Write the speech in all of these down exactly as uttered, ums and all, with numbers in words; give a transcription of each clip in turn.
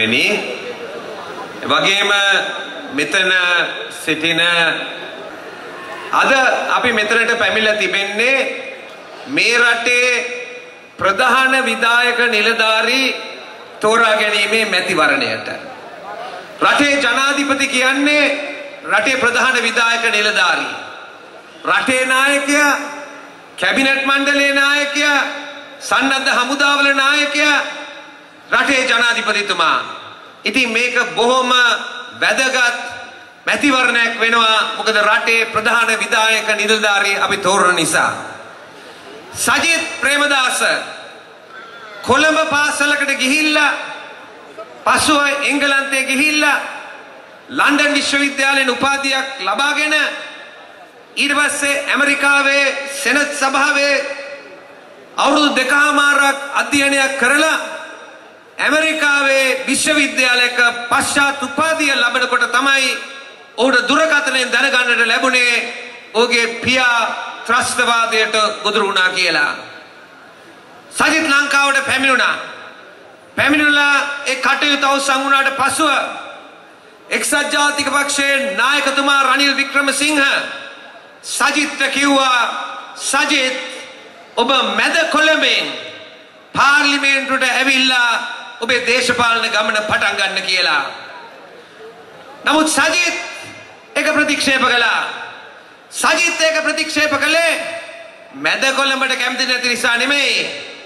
මහත්මයෙනි වගේම මෙතන සිටින අද අපි මෙතනට පැමිණලා තිබෙන්නේ මේ රටේ ප්‍රධාන විධායක නිලධාරී තෝරා ගැනීමේ මැතිවරණයට රටේ ජනාධිපති කියන්නේ රටේ ප්‍රධාන විධායක නිලධාරී රටේ නායකයා කැබිනට් මණ්ඩලයේ නායකයා සන්නද්ධ හමුදාවල නායකයා රටේ ජනාධිපතිතුමා ඉතින් මේක බොහොම වැදගත් මැතිවරණයක් වෙනවා මොකද රටේ ප්‍රධාන විධායක නිලධාරී අපි තෝරන නිසා සජිත් ප්‍රේමදාස කොළඹ පාසලකට ගිහිල්ලා පසුව එංගලන්තේ ගිහිල්ලා ලන්ඩන් විශ්වවිද්‍යාලයෙන් උපාධියක් ලබාගෙන ඊට පස්සේ ඇමරිකාවේ සෙනට් සභාවේ අවුරුදු දෙකමාරක් අධ්‍යයනයක් කරලා ඇමරිකාවේ විශ්වවිද්‍යාලයක පශ්චාත් උපාධිය ලැබනකොට තමයි ඔහුට දුරකථනයෙන් දැනගන්නට ලැබුණේ ඔහුගේ පියා ත්‍රස්තවාදයට ගොදුරු වුණා කියලා. සජිත් ලංකාවට පැමිණුණා. පැමිණිලා ඒ කටයුතු අවසන් වුණාට පසුව එක්සත් ජාතික පක්ෂයේ නායකතුමා රනිල් වික්‍රමසිංහ සජිත්ට කිව්වා සජිත් ඔබ මැද කොළඹෙන් පාර්ලිමේන්තුවට ඇවිල්ලා ඔබේ දේශපාලන ගමන පටන් ගන්න කියලා. නමුත් සජිත් ඒක ප්‍රතික්ෂේප කළා. සජිත් ඒක ප්‍රතික්ෂේප කළේ මැද කොළඹට කැමති නැති නිසා නෙමෙයි.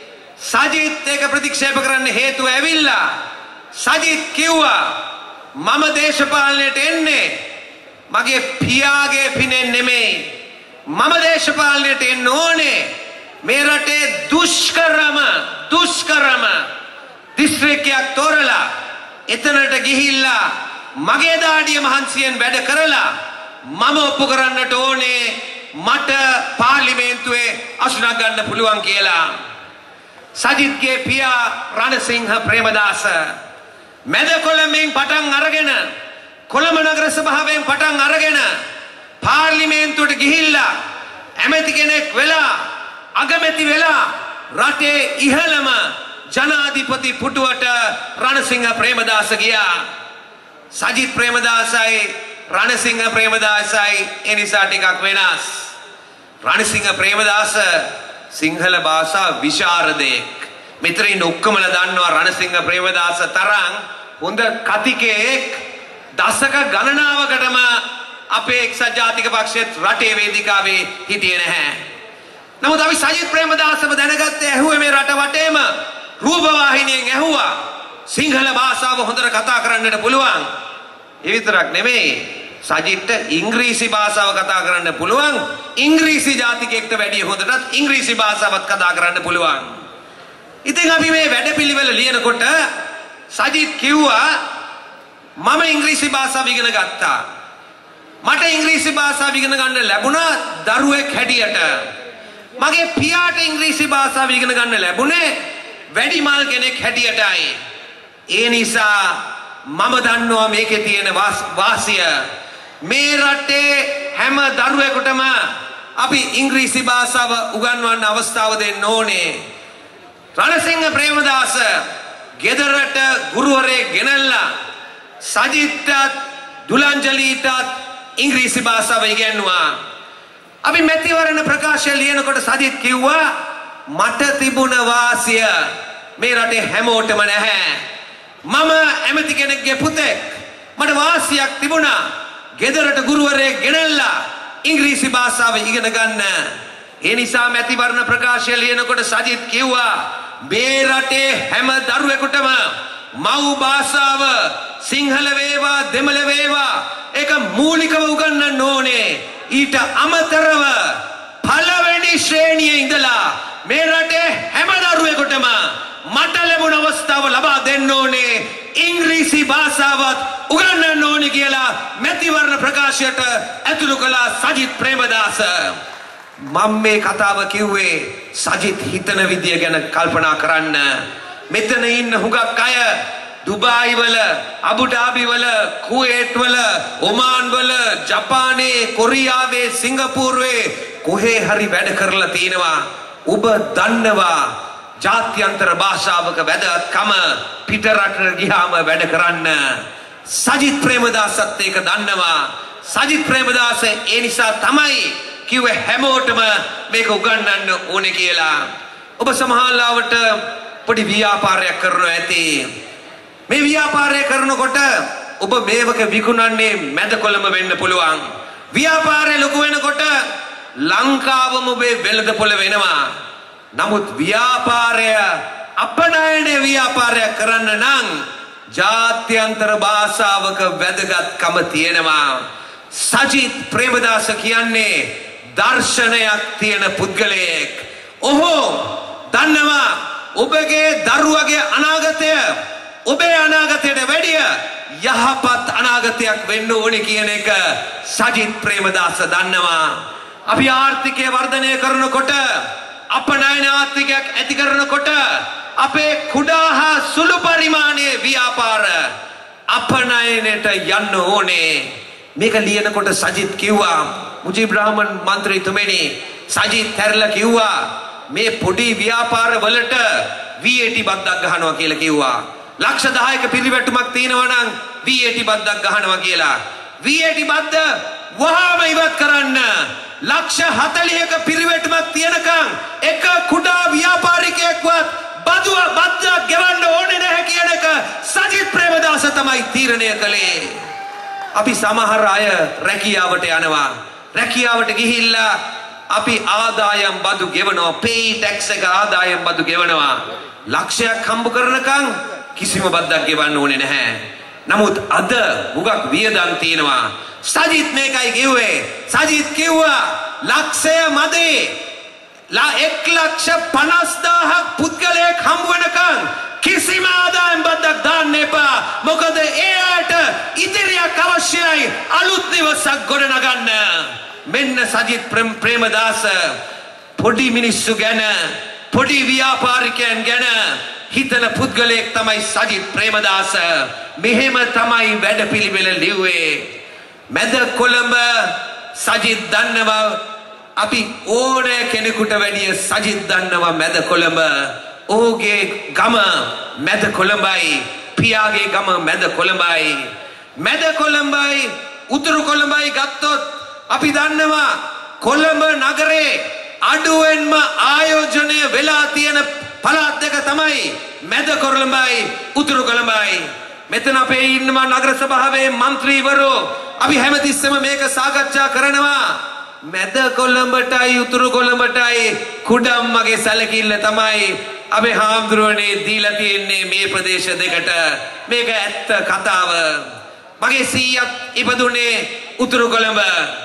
සජිත් ඒක ප්‍රතික්ෂේප කරන්න හේතුව ඇවිල්ලා සජිත් කිව්වා මම දේශපාලනයට එන්නේ මගේ පියාගේ පිනෙන් නෙමෙයි. මම දේශපාලනයට එන්න ඕනේ මේ රටේ දුෂ්කරම දුෂ්කරම දිස්ත්‍රික්කයක් තෝරලා එතනට ගිහිල්ලා මගේ දාඩිය මහන්සියෙන් වැඩ කරලා මම ඔප්පු කරන්නට ඕනේ මට පාර්ලිමේන්තුවේ අසුනක් ගන්න පුළුවන් කියලා. සජිත්ගේ පියා රණසිංහ ප්‍රේමදාස මැද කොළඹෙන් පටන් අරගෙන කොළඹ නගර සභාවෙන් පටන් අරගෙන පාර්ලිමේන්තුවට ගිහිල්ලා ඇමති කෙනෙක් වෙලා අගමැති වෙලා රටේ ඉහළම ජනාධිපති පුටුවට රණසිංහ ප්‍රේමදාස ගියා. සජිත් ප්‍රේමදාසයි රණසිංහ ප්‍රේමදාසයි ඒ නිසා ටිකක් වෙනස්. රණසිංහ ප්‍රේමදාස සිංහල භාෂා විශාරදයෙක්. මෙතන ඉන්න ඔක්කොමලා දන්නවා රණසිංහ ප්‍රේමදාස තරම් හොඳ කතිකයෙක් දශක ගණනාවකටම අපේ එක්සත් ජාතික පක්ෂයේ රටේ වේදිකාවේ හිටියේ නැහැ. නමුත් අපි සජිත් ප්‍රේමදාසව දැනගත්තේ ඇහුවේ මේ රට වටේම රූපවාහිනියෙන් ඇහුවා සිංහල භාෂාව හොඳට කතා කරන්නට පුළුවන්. ඒ විතරක් නෙමෙයි සජිත්ට ඉංග්‍රීසි භාෂාව කතා කරන්න පුළුවන්. ඉංග්‍රීසි ජාතිකයෙක්ට වැඩිය හොඳටත් ඉංග්‍රීසි භාෂාවත් කතා කරන්න පුළුවන්. ඉතින් අපි මේ වැඩපිළිවෙල ලියනකොට සජිත් කිව්වා මම ඉංග්‍රීසි භාෂාව ඉගෙන ගත්තා. මට ඉංග්‍රීසි භාෂාව ඉගෙන ගන්න ලැබුණා දරුවෙක් හැටියට. මගේ පියාට ඉංග්‍රීසි භාෂාව ඉගෙන ගන්න ලැබුණේ වැඩිමල් කෙනෙක් හැටියටයි. ඒ නිසා මම දන්නවා මේකේ තියෙන වාසිය. මේ රටේ හැම දරුවෙකුටම අපි ඉංග්‍රීසි භාෂාව උගන්වන්න අවස්ථාව දෙන්න ඕනේ. රණසිංහ ප්‍රේමදාස ගෙදරට ගුරුවරයෙක් ගෙනල්ලා සජිත්ටත් දුලංජලීටත් ඉංග්‍රීසි භාෂාව ඉගෙනුවා. අපි මැතිවරණ ප්‍රකාශය ලියනකොට සජිත් කිව්වා මට තිබුණ වාසිය මේ රටේ හැමෝටම නැහැ. මම ඇමති කෙනෙක්ගේ පුතෙක්. මට වාසියක් තිබුණා ගෙදරට ගුරුවරයෙක් ගෙනල්ලා ඉංග්‍රීසි භාෂාව ඉගෙන ගන්න. ඒ නිසා මැතිවරණ ප්‍රකාශය ලියනකොට සජිත් කිව්වා මේ රටේ හැම දරුවෙකුටම මව් භාෂාව සිංහල වේවා දෙමළ වේවා ඒක මූලිකව උගන්වන්න ඕනේ. ඊට අමතරව පළවෙනි ශ්‍රේණියේ ඉඳලා මේ රටේ හැම දරුවෙකුටම මට ලැබුණ අවස්ථාව ලබා දෙන්න ඕනේ. ඉංග්‍රීසි භාෂාවත් උගන්වන්න ඕනේ කියලා මැතිවරණ ප්‍රකාශයට ඇතුළු කළා සජිත් ප්‍රේමදාස. මම මේ කතාව කිව්වේ සජිත් හිතන විදිය ගැන කල්පනා කරන්න. මෙතන ඉන්න හුඟක් අය දුබායි වල, අබු ඩාබි වල, කුවේට් වල, ඔමාන් වල, ජපානයේ, කොරියාවේ, සිංගප්පූරුවේ කොහේ හරි වැඩ කරලා තිනවා. ඔබ දන්නවා ජාත්‍යන්තර භාෂාවක වැදගත්කම පිටරටට ගියාම වැඩ කරන්න සජිත් ප්‍රේමදාසත් ඒක දන්නවා. සජිත් ප්‍රේමදාස ඒ නිසා තමයි කිව්වේ හැමෝටම මේක උගන්වන්න ඕනේ කියලා. ඔබ සමහරවිට පොඩි ව්‍යාපාරයක් කරනවා ඇති. මේ ව්‍යාපාරය කරනකොට ඔබ මේවක විකුණන්නේ මැද කොළඹ වෙන්න පුළුවන්. ව්‍යාපාරය ලොකු වෙනකොට ලංකාවම ඔබේ වෙළඳපොළ වෙනවා. නමුත් ව්‍යාපාරය අපනයන ව්‍යාපාරයක් කරන්න නම් ජාත්‍යන්තර භාෂාවක වැදගත්කම තියෙනවා. සජිත් ප්‍රේමදාස කියන්නේ දර්ශනයක් තියෙන පුද්ගලයෙක්. ඔහු දන්නවා ඔබගේ දරුවගේ අනාගතය ඔබේ අනාගතයට වැඩිය යහපත් අනාගතයක් වෙන්න ඕනේ කියන එක සජිත් ප්‍රේමදාස දන්නවා. අපි ආර්ථිකය වර්ධනය කරනකොට අපනයන ආර්ථිකයක් ඇති කරනකොට අපේ කුඩා හා සුළු පරිමාණයේ ව්‍යාපාර අපනයනයට යන්න ඕනේ. මේක ලියනකොට සජිත් කිව්වා මුජීබ් රහමන් මන්ත්‍රීතුමනි සජිත් හැරලා කිව්වා මේ පොඩි ව්‍යාපාර වලට V A T බද්දක් ගහනවා කියලා කිව්වා. ලක්ෂ දහයක පිරිවැටුමක් තියෙනවා නම් V A T බද්දක් ගහනවා කියලා. V A T බද්ද වහාම ඉවත් කරන්න. ලක්ෂ හතළිහක පිරිවැටුමක් තියනකම් එක කුඩා ව්‍යාපාරිකයෙක්වත් බදුව බද්දක් ගෙවන්න ඕනේ නැහැ කියන එක සජිත් ප්‍රේමදාස තමයි තීරණය කළේ. අපි සමහර අය රැකියාවට යනවා. රැකියාවට ගිහිල්ලා අපි ආදායම් බදු ගෙවනවා. pay tax එක ආදායම් බදු ගෙවනවා. ලක්ෂයක් හම්බ කරනකම් කිසිම බද්දක් ගෙවන්න ඕනේ නැහැ. නමුත් අද මුගක් වියදම් තියෙනවා. සජිත් මේකයි කිව්වේ. සජිත් කිව්වා ලක්ෂය මදි. ලා එක් ලක්ෂ පනස් දාහක් පුද්ගලයෙක් හම්බ වෙනකම් කිසිම ආදායම් බද්දක් දාන්න එපා. මොකද ඒ අයට ඉදිරියක් අවශ්‍යයි අලුත් නිවසක් ගොඩනගන්න. මෙන්න සජිත් ප්‍රේමදාස පොඩි මිනිස්සු ගැන පොඩි ව්‍යාපාරිකයන් ගැන හිතන පුද්ගලයෙක් තමයි සජිත් ප්‍රේමදාස. මෙහෙම තමයි වැඩපිළිවෙල ලිව්වේ. මැද කොළඹ සජිත් දන්නවා අපි ඕනෑ කෙනෙකුට වැඩිය සජිත් දන්නවා මැද කොළඹ. ඔහුගේ ගම මැද කොළඹයි. පියාගේ ගම මැද කොළඹයි. මැද කොළඹයි උතුරු කොළඹයි ගත්තොත් අපි දන්නවා කොළඹ නගරේ අඩුවෙන්ම ආයෝජනය වෙලා තියෙන පළාත් දෙක තමයි මැද කොළඹයි උතුරු කොළඹයි. මෙතන අපේ ඉන්නවා නගර සභාවේ മന്ത്രിවරු. අපි හැමතිස්සෙම මේක සාකච්ඡා කරනවා. මැද කොළඹටයි උතුරු කොළඹටයි කුඩම්මගේ සැලකිල්ල තමයි අපේ හාමුදුරුවනේ දීලා තියෙන්නේ මේ ප්‍රදේශ දෙකට. මේක ඇත්ත කතාව. මගේ සීයක් ඉපදුනේ උතුරු කොළඹ.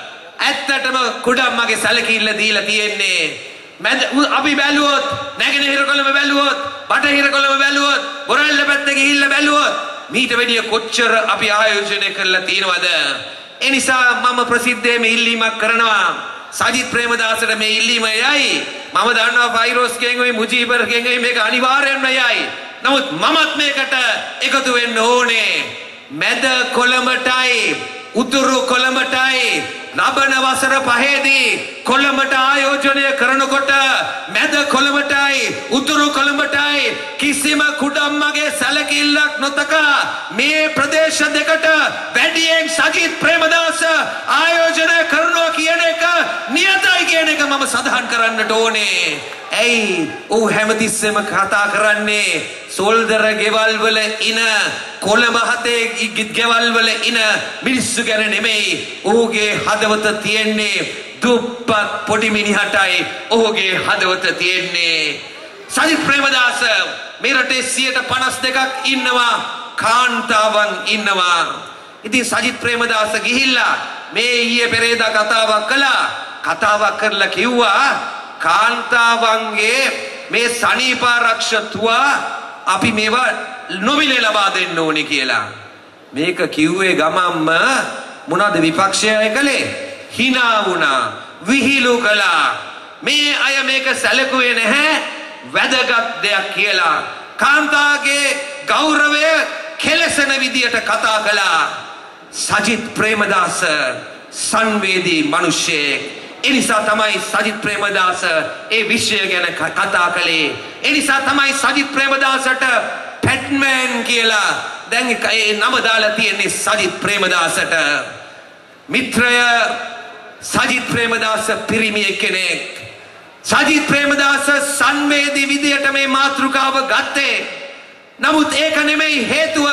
ඇත්තටම කුඩම්මගේ සැලකිල්ල දීලා තියෙන්නේ. මැද අපි බැලුවොත් නැගෙනහිර කොළඹ බැලුවොත් බටහිර කොළඹ බැලුවොත් බොරැල්ල පැත්තේ ගිහිල්ලා බැලුවොත් මීට වැඩිය කොච්චර අපි ආයෝජනය කරලා තියෙනවද? ඒ නිසා මම ප්‍රසිද්ධයෙන්ම ඉල්ලීමක් කරනවා සජිත් ප්‍රේමදාසට මේ ඉල්ලීම යයි. මම දන්නවා ෆයිරෝස්ගෙන් ওই මුජීබර්ගෙන් මේක අනිවාර්යෙන්ම යයි. නමුත් මමත් මේකට එකතු වෙන්න ඕනේ. මැද කොළඹටයි උතුරු කොළඹටයි ලබන වසර පහේදී කොළඹට ආයෝජනය කරනකොට මැද කොළඹටයි උතුරු කොළඹටයි කිසිම කුඩම්මගේ සැලකිල්ලක් නොතකා මේ ප්‍රදේශ දෙකට වැඩියෙන් සජිත් ප්‍රේමදාස ආයෝජනය කරනවා කියන එක නියතයි කියන එක මම සඳහන් කරන්නට ඕනේ. ඇයි ඔහු හැමතිස්සෙම කතා කරන්නේ සෝල්දර ගෙවල් වල ඉන කොළඹ හතේ ගෙවල් වල ඉන මිනිස්සු ගැන නෙමෙයි. ඔහුගේ හදවත තියෙන්නේ දුප්පත් පොඩි මිනිහටයි. ඔහුගේ හදවත තියෙන්නේ. සජිත් ප්‍රේමදාස මේ රටේ සියයට පනස් දෙකක් ඉන්නවා කාන්තාවන් ඉන්නවා. ඉතින් සජිත් ප්‍රේමදාස ගිහිල්ලා මේ ඊයේ පෙරේදා කතාවක් කළා. කතාවක් කරලා කිව්වා කාන්තාවන්ගේ මේ සනීපාරක්ෂතුවා අපි මේවා නොමිලේ ලබා දෙන්න ඕනේ කියලා. මේක කිව්වේ ගමම්ම මොනවද විපක්ෂය කළේ? hina වුණා, විහිළු කළා. මේ අය මේක සැලකුවේ නැහැ වැදගත් දෙයක් කියලා. කාන්තාවගේ ගෞරවය කෙලසන විදියට කතා කළා. සජිත් ප්‍රේමදාස සංවේදී මිනිසෙක්. ඒ නිසා තමයි සජිත් ප්‍රේමදාස ඒ විෂය ගැන කතා කළේ. ඒ නිසා තමයි සජිත් ප්‍රේමදාසට පැට්මෑන් කියලා දැන් ඒ නම දාලා තියෙන්නේ සජිත් ප්‍රේමදාසට. මිත්‍රය සජිත් ප්‍රේමදාස පිරිමි කෙනෙක්. සජිත් ප්‍රේමදාස සංවේදී විදියට මේ මාතෘකාව ගත්තේ. නමුත් ඒක නෙමෙයි හේතුව.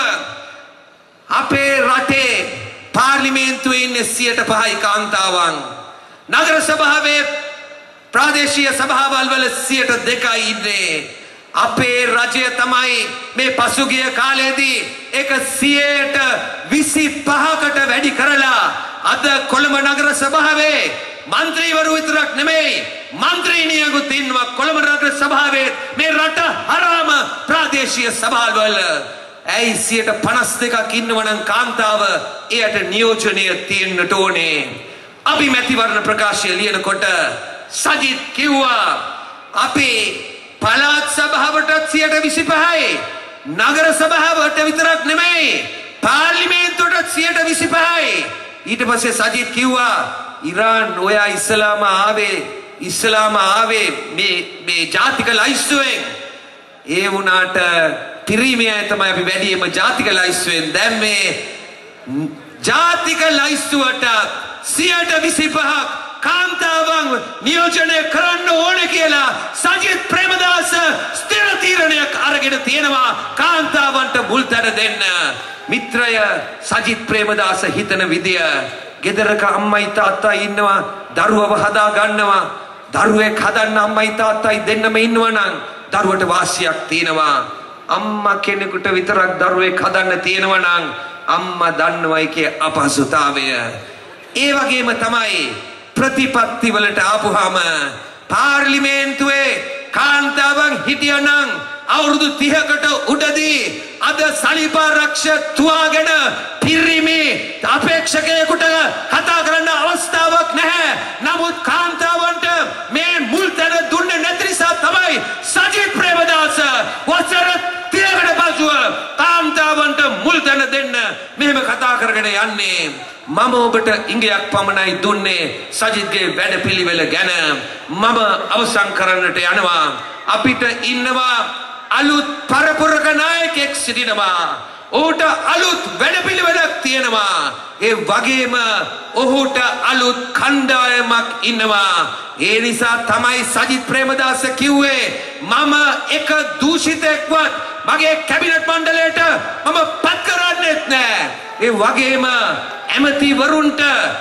අපේ රටේ පාර්ලිමේන්තුවේ ඉන්නේ සියයට පහයි කාන්තාවන්. නගර සභාවේ ප්‍රාදේශීය සභාවල් වල සියයට දෙකයි ඉන්නේ. අපේ රජය තමයි මේ පසුගිය කාලයේදී ඒක සියයට විසිපහකට වැඩි කරලා අද කොළඹ නගර සභාවේ මන්ත්‍රීවරු විතරක් නෙමෙයි මන්ත්‍රීනියකුත් ඉන්නවා කොළඹ නගර සභාවේ මේ රට හරහාම ප්‍රාදේශීය සභාවල් වල. ඇයි සියයට පනස් දෙකක් ඉන්නවනම් කාන්තාව එයට නියෝජනය තියෙන්නට ඕනේ. අපි මැතිවරණ ප්‍රකාශය ලියනකොට සජිත් කිව්වා අපේ පළාත් සභාවටත් සියයට විසිපහයි නගර සභාවට විතරක් නෙමෙයි පාර්ලිමේන්තුවටත් සියයට විසිපහයි. ඊට පස්සේ සජිත් කිව්වා ඉරාන් ඔයා ඉස්ලාම ආවේ ඉස්ලාම ආවේ මේ මේ ජාතික ලයිස්තුවෙන්. ඒ වුණාට පිරිමි අය තමයි අපි වැඩිම ජාතික ලයිස්තුවෙන්. දැන් මේ ජාතික ලයිස්තුවට සියයට විසිපහක් කාන්තාවන් නියෝජනය කරන්න ඕනේ කියලා සජිත් ප්‍රේමදාස ස්ථිර තීරණයක් අරගෙන තියෙනවා කාන්තාවන්ට මුල් තැන දෙන්න. මිත්‍රය සජිත් ප්‍රේමදාස හිතන විදිය ගෙදරක අම්මයි තාත්තයි ඉන්නවා දරුවව හදා ගන්නවා. දරුවෙක් හදන්න අම්මයි තාත්තයි දෙන්නම ඉන්නවා නම් දරුවට වාසියක් තියෙනවා. අම්මා කෙනෙකුට විතරක් දරුවෙක් හදන්න තියෙනවා නම් අම්මා දන්නවයි කිය අපහසුතාවය. ඒ වගේම තමයි ප්‍රතිපත්ති වලට ආපුහම පාර්ලිමේන්තුවේ කාන්තාවන් හිටියනම් අවුරුදු තිහකට උඩදී අද සලිපාරක්ෂ තුවාගෙන පිරිමි අපේක්ෂකයෙකුට කතා කරන්න අවස්ථාවක් නැහැ. නමුත් කාන්තාවන්ට මේ මුල් තැන දුන්නේ නැති නිසා තමයි සජිත් ප්‍රේමදාස වසර තිහකට පසුව කාන්තාවන්ට මුල් තැන දෙන්න මෙහෙම කතා කරගෙන යන්නේ. මම ඔබට ඉංගයක් පමණයි දුන්නේ සජිත්ගේ වැඩපිළිවෙල ගැන. මම අවසන් කරන්නට යනවා. අපිට ඉන්නවා අලුත් පරපුරක නායකයෙක් සිටිනවා. ඔහුට අලුත් වැඩපිළිවෙලක් තියෙනවා. ඒ වගේම ඔහුට අලුත් කණ්ඩායමක් ඉන්නවා. ඒ නිසා තමයි සජිත් ප්‍රේමදාස කිව්වේ මම එක දූෂිතෙක්වත් මගේ කැබිනට් මණ්ඩලයට මම පත් කරන්නේත් නැහැ. ඒ වගේම ඇමතිවරුන්ට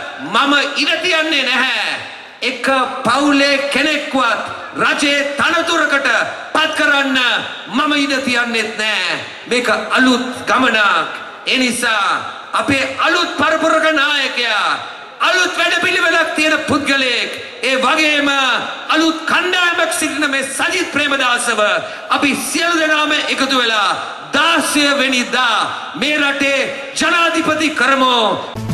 මම ඉඩ තියන්නේ නැහැ. එක පවුලේ කෙනෙක්වත් රජයේ තනතුරකට පත් කරන්න මම ඉඩ තියන්නේත් නැහැ. මේක අලුත් ගමනක්. ඒ නිසා අපේ අලුත් පරපුරක නායකයා අලුත් වැඩපිළිවෙලක් තියෙන පුද්ගලයෙක් ඒ වගේම අලුත් කණ්ඩායමක් සිටින මේ සජිත් ප්‍රේමදාසව අපි සියලු දෙනාම එකතු වෙලා දාසය වෙනිදා මේ රටේ ජනාධිපති කරමු.